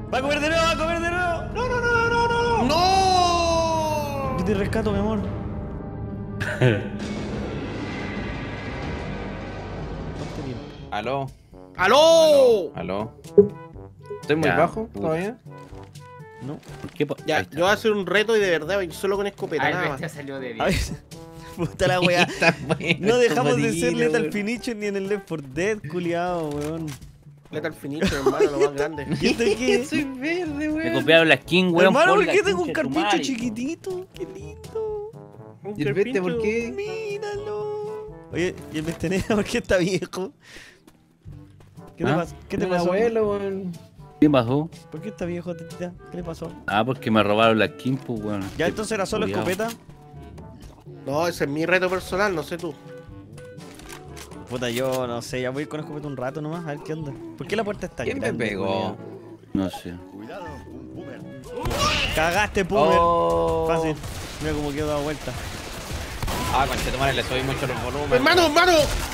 Va a comer de nuevo, va a comer de nuevo. No, no, no, no, no. ¡No! Yo te rescato, mi amor. Aló. ¡Aló! Aló. ¿Estoy muy Ya, bajo puta. todavía? No. ¿Qué Ya, yo voy a hacer un reto y de verdad voy solo con escopeta, Ah, el nada bestia más. salió de A ver. 10. Puta la weá. Está bueno, No dejamos de Marina, ser Lethal weón. Finisher ni en el Left 4 Dead, culiao, weón. Lethal Finisher, hermano, lo más grande. ¿Y esto qué? Soy verde, Me weón. copiaron la skin, weón. Hermano, ¿por la qué tengo un concha de tu carpincho madre. chiquitito? Qué lindo. ¿Y el vete por qué? Míralo. Oye, ¿y el Bestenera por qué está viejo? ¿Qué te ¿Ah? pasó? ¿Qué te Mi pasó? abuelo, weón. ¿Qué pasó? ¿Por qué está viejo, tetita? ¿Qué le pasó? Ah, porque me robaron la skin, pues, weón. Ya, entonces era solo Culiao. escopeta. No, ese es mi reto personal, no sé tú. Puta, yo no sé, ya voy con escopeta un rato nomás, a ver qué onda. ¿Por qué la puerta está ¿Quién me grande? pegó? No sé. Cagaste, Pumer. Oh. Fácil. Mira cómo quedó dado vuelta. Ah, conchetumare, le subí mucho los volúmenes. ¡Hermano, hermano!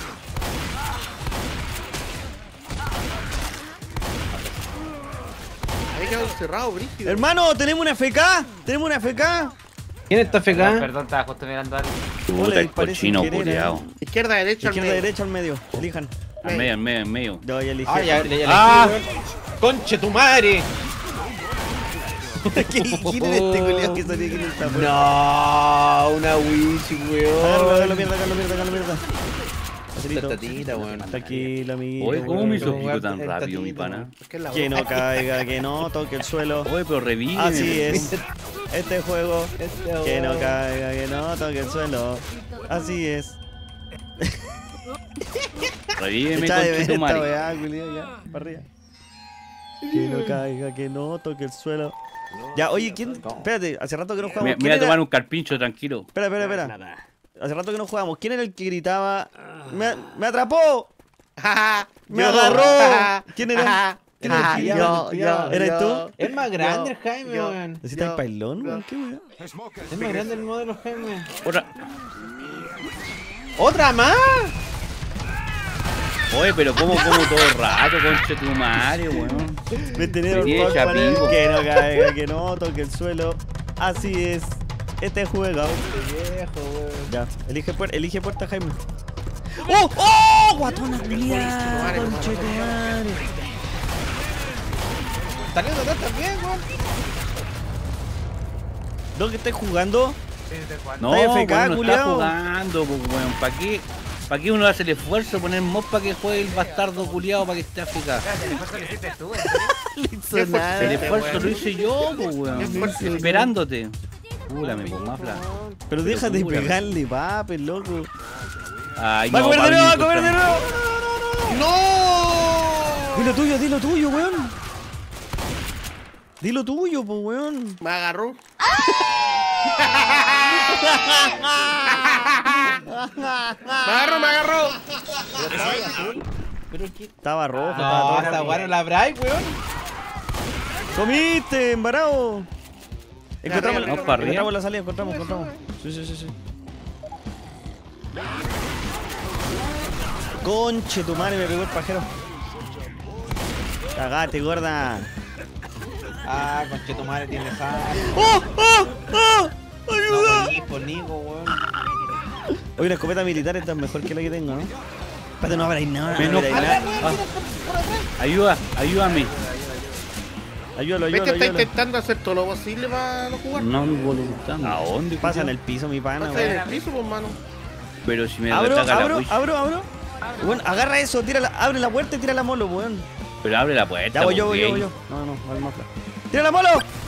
Había quedado encerrado, brígido. Hermano, tenemos una FK. Tenemos una FK. ¿Quién está Perdón, FK? perdón, estaba justo mirando algo. No Puta, le el disparé cochino sin querer, culiao. Izquierda, derecha, al Izquierda, medio. derecha, al medio. Elijan. Al medio, al medio, al medio. Yo ya elegí. Ah, ya elegí, Ah. weón. ¡Conche tu madre! ¿Quién es este culiao que salió aquí en esta puerta? No, una Wishi, Hágalo, weón. hágalo, mierda, hágalo, mierda, hágalo, mierda. Facilito. Tatita, weón. Tranquilo, amiguito. Oye, ¿cómo weón. me hizo pico weón, tan el rápido, mi tatito, pana? weón. Es que es la Que boca. no caiga, que no toque el suelo. Oye, pero revive. Así es. Este juego. Este Que no weón. caiga, que no toque el suelo. Así es. Revíveme, Echa de ver conche tu esta madre. weá, culiao, ya, para arriba. Que no caiga, que no toque el suelo. Ya, oye, ¿quién? Espérate, hace rato que no jugamos. Me ¿Quién voy a era? tomar un carpincho, tranquilo. Espera, espera, espera. Hace rato que no jugamos. ¿Quién era el que gritaba? ¡Me atrapó! ¡Me agarró! ¿Quién era? ¿Quién era el que gritaba? ¿Eres tú? Es más grande el Yo, Jaime, yo. weón. ¿Necesitas pailón, weón? ¿Qué weón? Es más grande el modelo Jaime. Otra. ¡Otra más! Oye, pero como todo el rato, conche tu madre, weón. Me tenía Venía por favor, chapivo. que no caiga, que no toque el suelo. Así es. Este juego. Viejo, weón. Ya, elige puerta, Jaime. ¡Oh! ¡Oh! ¡Guatona culiada! ¡Conche tu madre! Saliendo atrás también, weón. ¿Dónde estáis jugando? No, Está weón, FK, no está culiao. jugando, pues, weón. ¿Para qué uno hace el esfuerzo de poner mod para que juegue el bastardo culiado para que esté eficaz? El esfuerzo lo hiciste tú, ¿en No hizo nada. El esfuerzo lo hice yo, pues, weón. Esperándote. Púrame, pues, mafla. Pero deja de Púrame. pegarle, papi, loco. Ay, ¡Va a no, comer de nuevo, va a Pablito, comer de nuevo! ¡No! Dilo tuyo, weón. Dilo tuyo, pues, weón. Me agarró. Me agarró. ¿Pero qué? Estaba rojo, estaba No, todo. hasta bueno la Bray, weón. ¡Comiste, embarado! Encontramos, Vamos para arriba. encontramos la salida, encontramos. Sí. Conche, tu madre me pegó el pajero. Cagate, gorda. Ah, conche tu madre tiene sal. ¡Oh! ¡Ayuda! No, por Nico, weón. Oye, una escopeta militar esta es mejor que la que tengo, ¿no? Espérate, no abráis nada. Menos- No abráis nada. Ayúdame. Ayúdalo, ¿Ves que está ayúdalo. intentando hacer todo lo posible para no jugar? No me voluntad. ¿A dónde? Pasa en culiao? el piso, mi pana, Pasa en weón. el piso, pues, mano. Pero si me Abro, ataca la abro, wish. abro. Bueno, agarra eso, abre la puerta y tira la molo, weón. Pero abre la puerta. Ya voy yo, pues, voy gay. yo. No, al mafla. ¡Tira la molo!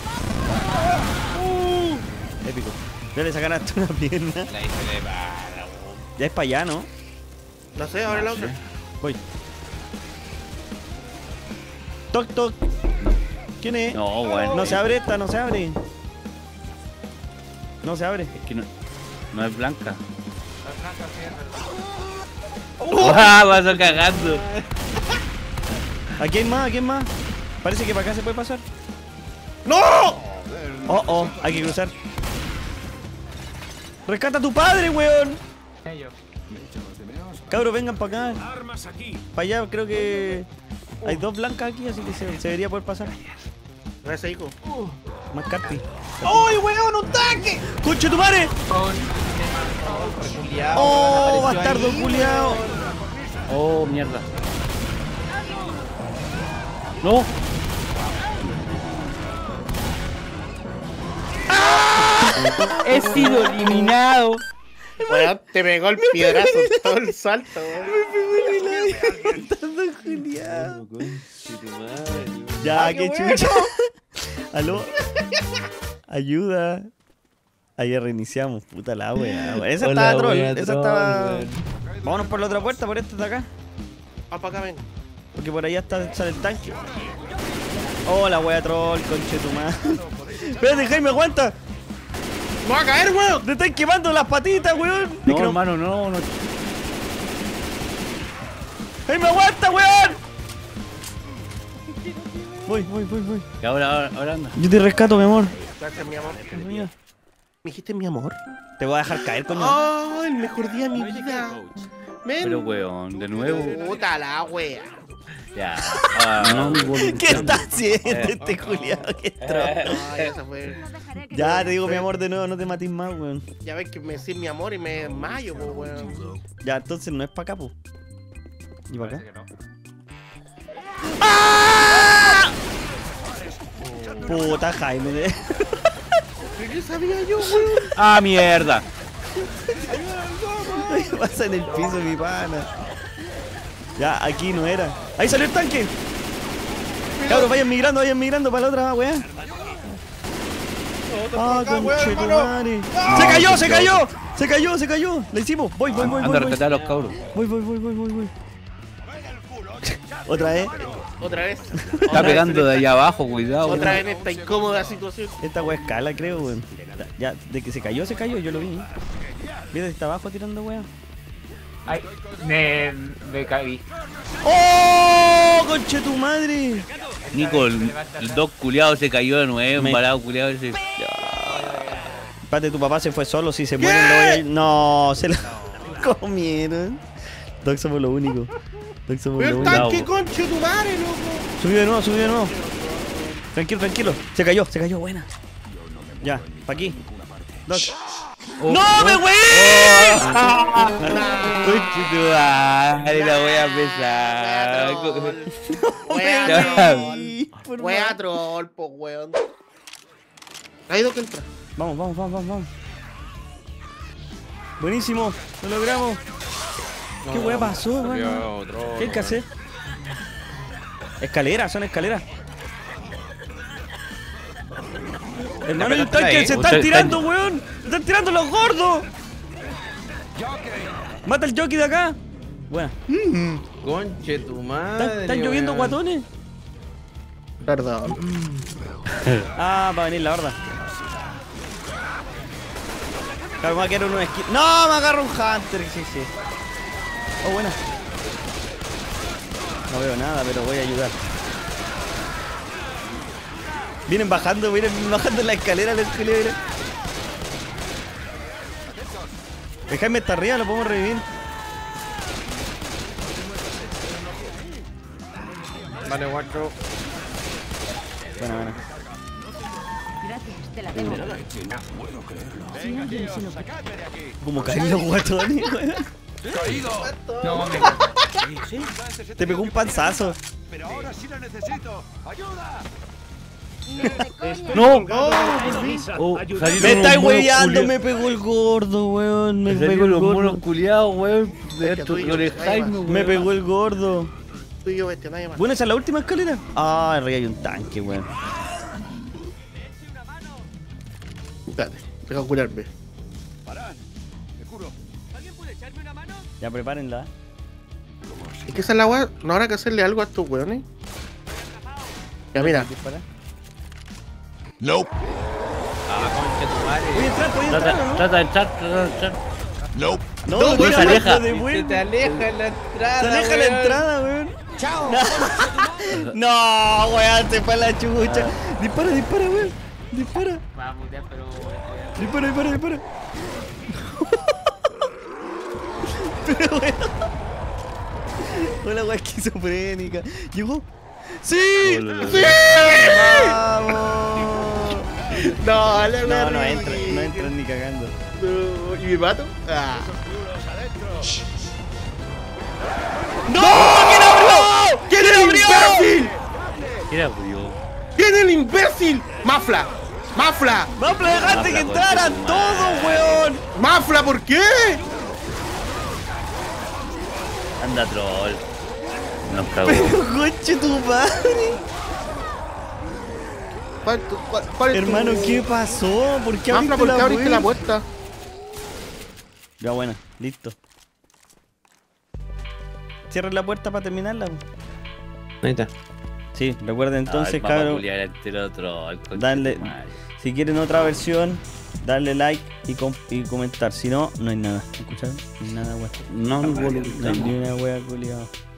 Épico. Ya le sacan hasta una pierna. La hice de para, weón. Ya es para allá, ¿no? No sé, abre la otra. Voy. Toc, toc. ¿Quién es? No, bueno. No se abre esta, no se abre. No se abre. Es que no es blanca. ¡Ah! Vas a cagando. Aquí hay más, aquí hay más. Parece que para acá se puede pasar. ¡No! Oh, hay que cruzar. ¡Rescata a tu padre, weón! Ellos. Cabros, vengan para acá. Para allá creo que hay dos blancas aquí, así que se debería poder pasar. No es Ico. Más carpi. ¡Uy, weón, un tanque! ¡Conche tu madre! Culiao, ¡Oh, weón, apareció bastardo ahí, culiao! weón. Oh, mierda. No. He sido eliminado. Weón, te pegó el piedrazo todo el salto, weón. Bastardo culiao. Ya, qué chucha. ¿Aló? Ayuda. Ahí reiniciamos, puta la wea. Esa Hola, estaba troll, wea, esa troll, estaba. weón. Vámonos por la otra puerta, por esta de acá. Ah, para acá, ven. Porque por allá sale el tanque. Oh, la wea troll, conche tu madre. Espérate, Jaime, aguanta. ¡Me va a caer, weón! Te están quemando las patitas, weón. No, Es que hermano, no. Jaime, aguanta, weón. Voy. Que ahora anda. Yo te rescato, mi amor. Gracias, mi amor. ¿Me dijiste mi amor? Te voy a dejar caer, coño. ¡Oh, el mejor día de mi vida! Ven. Pero weón, de nuevo. Puta la wea. Ya. Ah, ¿Qué está haciendo este culiado? Qué troll. Ay, esa fue. Ya, te digo, mi amor, de nuevo, no te mates más, weón. Ya ves que me decís mi amor y me desmayo, po, weón. Ya, entonces no es para acá, po. ¿Y para acá? Parece que no. Puta, Jaime. ¿Qué sabía yo, weón? Ah, mierda. ¿Qué pasa en el piso, mi pana? Ya, aquí no era. ¡Ahí salió el tanque! Cabros, vayan migrando para la otra weá. Ah, conchetumare. Se cayó. La hicimos. Voy. Anda a rescatar a los cabros. Voy. Otra vez. Otra vez. Está pegando de allá abajo, cuidado. Otra vez en esta incómoda situación. Esta weá escala, creo, weón. Ya, de que se cayó, yo lo vi. Mira, está abajo tirando weá. Ay, me caí. ¡Oh! ¡Conche tu madre! Nico, el doc culiado se cayó de nuevo, embalado culiado ese. Espérate, tu papá se fue solo, si se mueren lo voy a... No, se lo comieron. Doc, somos lo único. Pero el tanque, conche tu madre, loco. Subí de nuevo. Tranquilo. Se cayó, buena. Ya, pa' aquí. Doc. ¡No, me wey! Conchetumare, la voy a empezar. Wea troll, po, weón. Ahí Doc entra. Vamos. Buenísimo, lo logramos. ¿Qué wea pasó, weón? ¿Qué hay que hacer? Son escaleras. Hermano, el tanque se están tirando, weón. Se están tirando los gordos. Mata el jockey de acá. Buena. Conche tu madre. ¿Están lloviendo weón. guatones? Perdón. Ah, va a venir la horda. Claro, me va a quedar uno de esquina. ¡No! Me agarra un Hunter. Sí. Oh, buena. No veo nada, pero voy a ayudar. Vienen bajando la escalera los culeros. El Jaime está arriba, lo podemos revivir. Vale, guacho. Bueno. Gracias, te la tengo. Como caen los guatones, weón. No, Te pegó un panzazo. Pero ahora sí la necesito. ¡Ayuda! No. Oh, Me estáis hueveando, me pegó el gordo, weón. Me pegó el los monos gordo. culiados, weón. De Es que tú y yo, los Jaime, weón. Me pegó el gordo. Tú y yo, bestia, nadie más. Bueno, esa es la última escalera. Ah, arriba hay un tanque, weón. Espérate, deja curarme. Parad, te juro. Ya prepárenla. Es que esa es la weá. No habrá que hacerle algo a estos weones. Ya, mira. Nope. Ah, conche tu madre. Voy a entrar, ¿o no? Trata de entrar. Nope. No, No, tira, se aleja. lo devuelve. Se te aleja en la entrada. Se aleja la weón. entrada, weón. ¡Chao! No, weón, se fue a la chucha. Dispara, weón. Dispara. va a mutear, pero. Dispara. Pero weón. Hola, weón, esquizofrénica. Llegó. ¡Sí! ¡Sí! ¡Vamos! No, le No, no entran ni cagando. ¿Y mi pato? Ah. ¡No! ¿Quién abrió? ¿Quién es el imbécil? Era abrió. ¿Quién es el imbécil? ¡Mafla! ¡Mafla! ¡Mafla, dejaste que Mafla, entraran concha tu todos, madre. weón! ¡Mafla, ¿por qué? Anda troll. Nos cagó. Pero conche tu madre. ¿Cuál es Hermano, tu- ¿qué pasó? ¿Por qué Mafla, abriste ¿por qué la abriste la puerta? puerta? Ya, bueno, listo. Cierren la puerta para terminarla. Ahí está. Sí, recuerden entonces, cabrón. cabrón. Dale. Si quieren otra versión, darle like y comentar. Si no, no hay nada. ¿Escucharon? No hay nada, weón. No, No hay ni una wea, culiao.